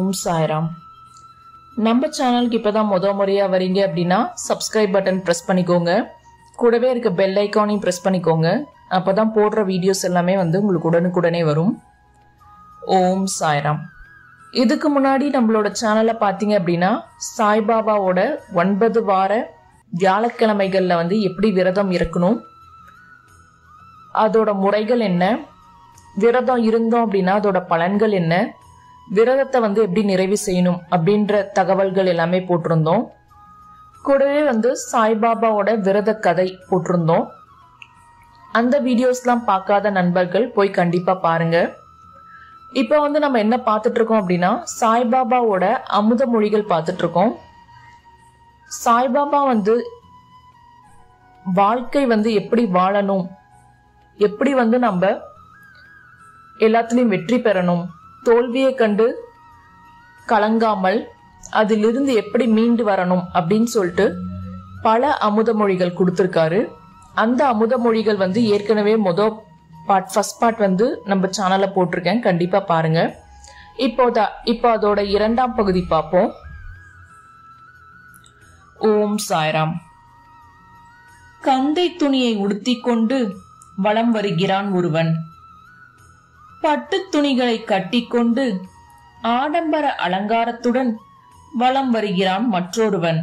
ஓம் சாய்ராம். நம்ம சேனலுக்கு இப்பதான் முறையா வரீங்க அப்படின்னா சப்ஸ்கிரைப் பட்டன் பிரஸ் பண்ணிக்கோங்க. கூடவே இருக்க பெல் ஐக்கானையும் பிரஸ் பண்ணிக்கோங்க. அப்பதான் போடுற வீடியோஸ் எல்லாமே உங்களுக்கு உடனுக்குடனே வரும். ஓம் சாய்ராம். இதுக்கு முன்னாடி நம்மளோட சேனலை பார்த்தீங்க அப்படின்னா சாய்பாபாவோட 9 வார வியாழக்கிழமைகள்ல எப்படி விரதம் இருக்கணும், அதோட முறைகள் என்ன, விரதம் இருந்தோம் அப்படின்னா அதோட பலன்கள் என்ன, விரதத்தை எப்படி நிறைவு செய்யணும் அப்படின்ற தகவல்கள் எல்லாமே போட்டிருந்தோம். கூடவே சாய்பாபாவோட விரத கதை போட்டிருந்தோம். அந்த வீடியோஸ்லாம் பார்க்காத நண்பர்கள் போய் கண்டிப்பா பாருங்க. இப்ப நம்ம என்ன பார்த்துட்டு இருக்கோம் அப்படின்னா சாய்பாபாவோட அமுத மொழிகள் பார்த்துட்டு இருக்கோம். சாய்பாபா வாழ்க்கை எப்படி வாழணும், எப்படி நம்ம எல்லாத்துலயும் வெற்றி பெறணும், தோல்வியை கண்டு கலங்காமல் அதிலிருந்து எப்படி மீண்டு வரணும் அப்படின்னு சொல்லிட்டு பல அமுத மொழிகள் கொடுத்திருக்காரு. அந்த அமுத மொழிகள் ஏற்கனவே ஃபர்ஸ்ட் பார்ட் நம்ம சேனல்ல போட்டிருக்கேன், கண்டிப்பா பாருங்க. இப்போ அதோட 2ஆம் பகுதி பார்ப்போம். ஓம் சாய்ராம். கந்தை துணியை உடுத்திக் கொண்டு வலம் வருகிறான் ஒருவன். பட்டு துணிகளை கட்டிக்கொண்டு ஆடம்பர அலங்காரத்துடன் வலம் வருகிறான் மற்றொருவன்.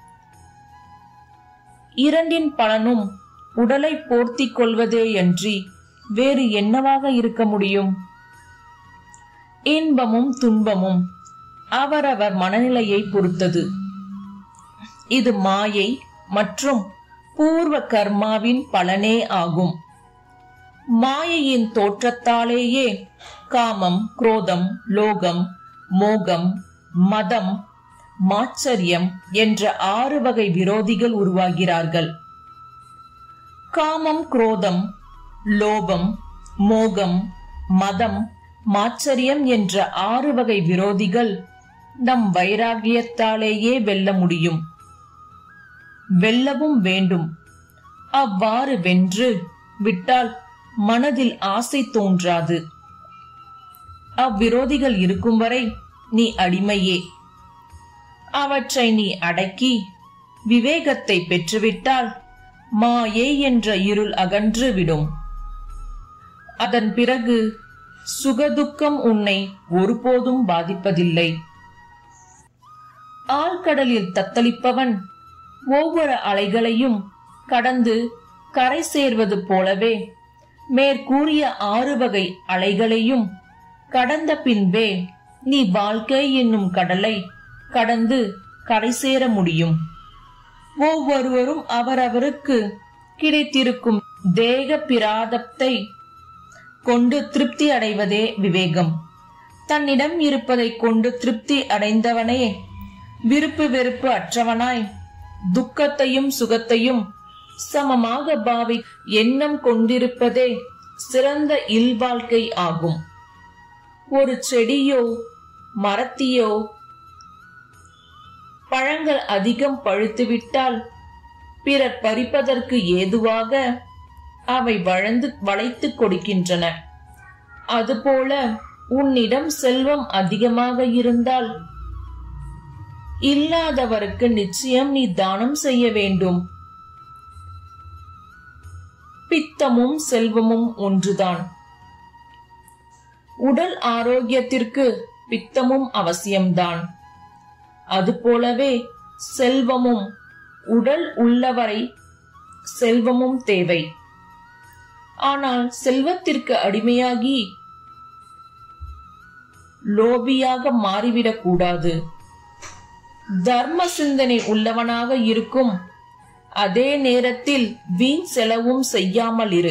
இரண்டின் பலனும் உடலை போர்த்திக் கொள்வதேயன்றி வேறு என்னவாக இருக்க முடியும்? இன்பமும் துன்பமும் அவரவர் மனநிலையை பொறுத்தது. இது மாயை மற்றும் பூர்வ கர்மாவின் பலனே ஆகும். மாயையின் தோற்றத்தாலேயே காமம், குரோதம், லோகம், மோகம், மதம், மாச்சரியம் என்ற 6 வகை விரோதிகள் உருவாகிறார்கள். காமம், குரோதம், லோபம், மோகம், மதம், மாச்சரியம் என்ற 6 வகை விரோதிகள் நம் வைராகியத்தாலேயே வெல்ல முடியும், வெல்லவும் வேண்டும். அவ்வாறு வென்று விட்டால் மனதில் ஆசை தோன்றாது. அவ்விரோதிகள் இருக்கும் வரை நீ அடிமையே. அவற்றை நீ அடக்கி விவேகத்தை பெற்றுவிட்டால் மாயை என்ற இருள் அகன்று விடும். அதன் பிறகு சுகதுக்கம் உன்னை ஒருபோதும் பாதிப்பதில்லை. ஆழ்கடலில் தத்தளிப்பவன் ஒவ்வொரு அலைகளையும் கடந்து கரை சேர்வது போலவே மேற்கூறிய 6 வகை அலைகளையும் கடந்த பின்பே நீ வாழ்க்கை என்னும் கடலை கடந்து கரை சேர முடியும். ஒவ்வொருவரும் அவரவருக்கு கிடைத்திருக்கும் தேக பிராரப்தத்தை கொண்டு திருப்தி அடைவதே விவேகம். தன்னிடம் இருப்பதை கொண்டு திருப்தி அடைந்தவனே விருப்பு வெறுப்பு அற்றவனாய் துக்கத்தையும் சுகத்தையும் சமமாக பாவி எண்ணம் கொண்டிருப்பதே சிறந்த இல்வாழ்க்கை ஆகும். ஒரு செடியோ மரத்தையோ பழங்கள் அதிகம் பழுத்துவிட்டால் பிறர் பறிப்பதற்கு ஏதுவாக அவை வளைத்து கொடுக்கின்றன. அதுபோல உன்னிடம் செல்வம் அதிகமாக இருந்தால் இல்லாதவருக்கு நிச்சயம் நீ தானம் செய்ய வேண்டும். பித்தமும் செல்வமும் ஒன்றுதான். உடல் ஆரோக்கியத்திற்கு பித்தமும் அவசியம்தான். அதுபோலவே செல்வமும், உடல் உள்ளவரை செல்வமும் தேவை. ஆனால் செல்வத்திற்கு அடிமையாகி லோபியாக மாறிவிடக் கூடாது. தர்ம சிந்தனை உள்ளவனாக இருக்கும் அதே நேரத்தில் வீண் செலவும் செய்யாமல் இரு.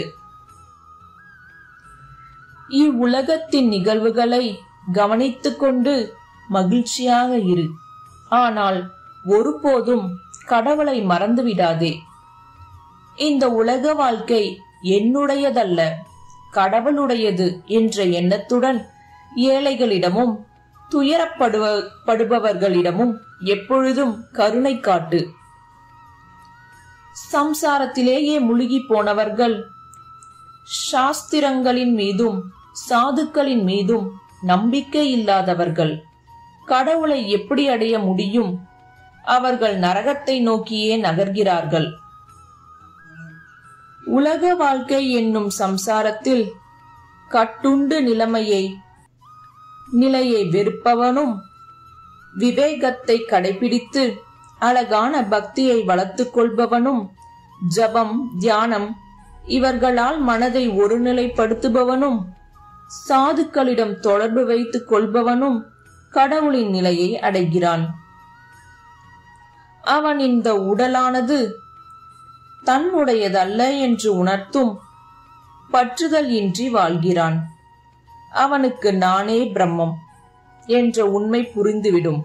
இவ்வுலகத்தின் நிகழ்வுகளை கவனித்துக் கொண்டு மகிழ்ச்சியாக இரு. ஆனால் ஒருபோதும் கடவுளை மறந்துவிடாதே. இந்த உலக வாழ்க்கை என்னுடையதல்ல, கடவுளுடையது என்ற எண்ணத்துடன் ஏழைகளிடமும் துயரப்படுபவர்களிடமும் எப்பொழுதும் கருணை காட்டு. சம்சாரத்திலேயே முழுகி போனவர்கள் சாஸ்திரங்களின் மீதும் சாதுக்களின் மீதும் நம்பிக்கை இல்லாதவர்கள். கடவுளை எப்படி அடைய முடியும்? அவர்கள் நரகத்தை நோக்கியே நகர்கிறார்கள். உலக வாழ்க்கை என்னும் சம்சாரத்தில் கட்டுண்டு நிலையை வெறுப்பவனும் விவேகத்தை கடைபிடித்து அழகான பக்தியை வளர்த்துக் கொள்பவனும் ஜபம், தியானம் இவர்களால் மனதை ஒருநிலைப்படுத்துபவனும் சாதுக்களிடம் தொடர்பு வைத்துக் கொள்பவனும் கடவுளின் நிலையை அடைகிறான். அவன் இந்த உடலானது தன்னுடையதல்ல என்று உணர்த்தும் பற்றுதல் இன்றி வாழ்கிறான். அவனுக்கு நானே பிரம்மம் என்ற உண்மை புரிந்துவிடும்.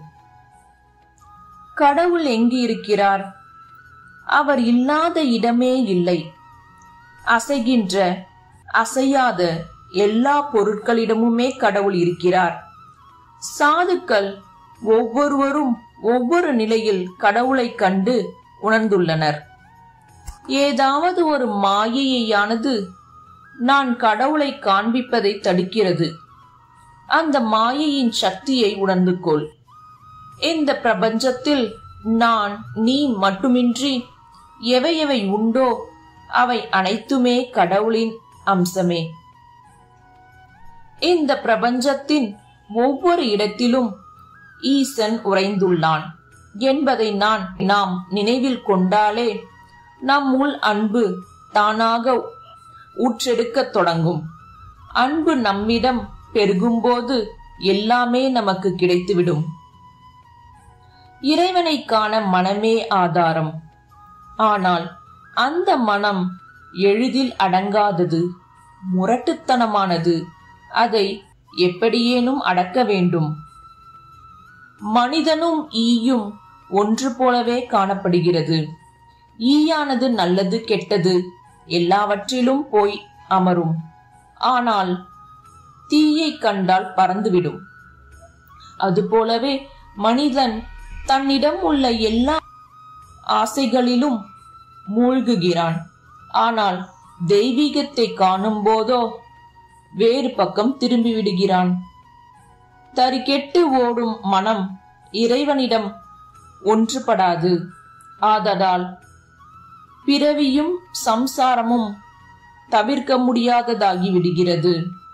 கடவுள் எங்கு இருக்கிறார்? அவர் இல்லாத இடமே இல்லை. அசைகின்ற அசையாத எல்லா பொருட்களிடமுமே கடவுள் இருக்கிறார். சாதுக்கள் ஒவ்வொருவரும் ஒவ்வொரு நிலையில் கடவுளை கண்டு உணர்ந்துள்ளனர். ஏதாவது ஒரு மாயையானது நான் கடவுளை காண்பிப்பதை தடுக்கிறது. அந்த மாயையின் சக்தியை உணர்ந்து கொள். இந்த பிரபஞ்சத்தில் நான், நீ மட்டுமின்றி எவை எவை உண்டோ அவை அனைத்துமே கடவுளின் அம்சமே. இந்த பிரபஞ்சத்தின் ஒவ்வொரு இடத்திலும் ஈசன் உறைந்துள்ளான் என்பதை நாம் நினைவில் கொண்டாலே நம் உள் அன்பு தானாக ஊற்றெடுக்க தொடங்கும். அன்பு நம்மிடம் பெருகும்போது எல்லாமே நமக்கு கிடைத்துவிடும். இறைவனை காண மனமே ஆதாரம். ஆனால் அந்த மனம் எளிதில் அடங்காதது, முரட்டுத்தனமானது. அதை எப்படியேனும் அடக்க வேண்டும். மனிதனும் ஈயும் ஒன்று போலவே காணப்படுகிறது. ஈயானது நல்லது கெட்டது எல்லாவற்றிலும் போய் அமரும். ஆனால் தீயை கண்டால் பறந்துவிடும். அதுபோலவே மனிதன் தன்னிடம் உள்ள எல்லா ஆசைகளிலும் மூழ்குகிறான். ஆனால் தெய்வீகத்தை காணும் போதோ வேறு பக்கம் திரும்பி விடுகிறான். தறிகெட்டு ஓடும் மனம் இறைவனிடம் ஒன்றுபடாது. ஆதலால் பிறவியும் சம்சாரமும் தவிர்க்க முடியாததாகி விடுகிறது.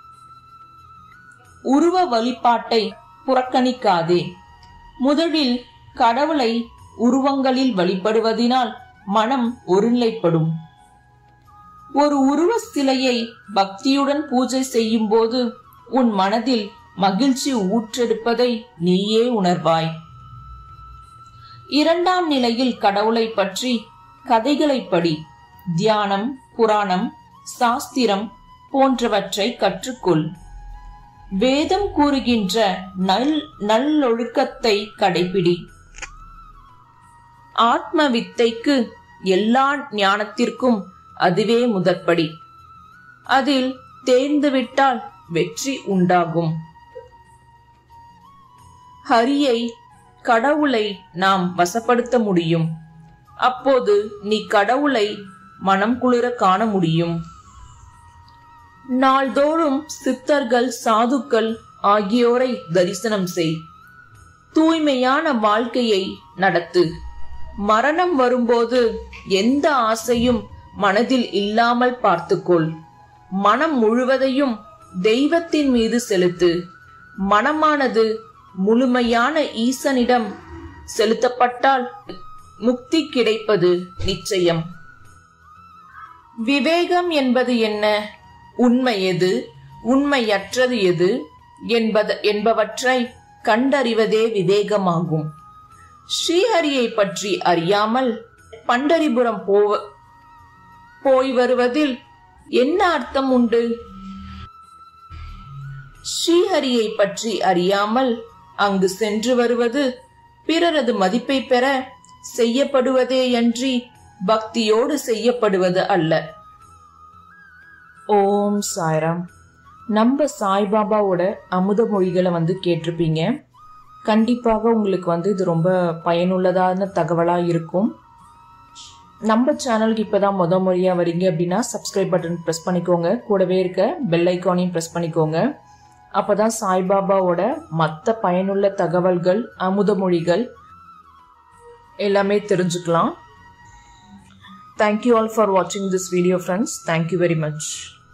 உருவ வழிபாட்டை புறக்கணிக்காதே. முதலில் கடவுளை உருவங்களில் வழிபடுவதினால் மனம் ஒருநிலைப்படும். ஒரு உருவ சிலையை பக்தியுடன் பூஜை செய்யும் போது உன் மனதில் மகிழ்ச்சி ஊற்றெடுப்பதை நீயே உணர்வாய். இரண்டாம் நிலையில் கடவுளை பற்றி கதைகளை படி. தியானம், புராணம், சாஸ்திரம் போன்றவற்றை கற்றுக்கொள். வேதம் கூறுகின்ற நல்லொழுக்கத்தை கடைபிடி. ஆத்ம வித்தைக்கு, எல்லா ஞானத்திற்கும் அதுவே முதற்படி. அதில் தேர்ந்துவிட்டால் வெற்றி உண்டாகும். ஹரியை, கடவுளை நாம் வசப்படுத்த முடியும். அப்போது நீ கடவுளை மனம் குளிர காண முடியும். நாள்தோறும் சித்தர்கள், சாதுக்கள் ஆகியோரை தரிசனம் செய். தூய்மையான வாழ்க்கையை நடத்து. மரணம் வரும்போது எந்த ஆசையும் மனதில் இல்லாமல் பார்த்துக்கொள். மனம் முழுவதையும் தெய்வத்தின் மீது செலுத்து. மனமானது முழுமையான ஈசனிடம் செலுத்தப்பட்டால் முக்தி கிடைப்பது நிச்சயம். விவேகம் என்பது என்ன? உண்மை எது, உண்மையற்றது எது என்பவற்றை கண்டறிவதே விவேகமாகும். ஸ்ரீஹரியை பற்றி அறியாமல் பண்டரிபுரம் போய் வருவதில் என்ன அர்த்தம் உண்டு? ஸ்ரீஹரியை பற்றி அறியாமல் அங்கு சென்று வருவது பிறரது மதிப்பை பெற செய்யப்படுவதேயன்றி பக்தியோடு செய்யப்படுவது அல்ல. ஓம் சாய்ராம். நம்ம சாய்பாபாவோட அமுத மொழிகளை கேட்டிருப்பீங்க. கண்டிப்பாக உங்களுக்கு இது ரொம்ப பயனுள்ளதான தகவலா இருக்கும். நம்ம சேனலுக்கு இப்பதான் முறையா வரீங்க அப்படின்னா சப்ஸ்கிரைப் பட்டன் பிரஸ் பண்ணிக்கோங்க. கூடவே இருக்க பெல் ஐக்கானையும் பிரஸ் பண்ணிக்கோங்க. அப்பதான் சாய்பாபாவோட மற்ற பயனுள்ள தகவல்கள், அமுத மொழிகள் எல்லாமே தெரிஞ்சுக்கலாம். Thank you all for watching this video, friends. Thank you very much.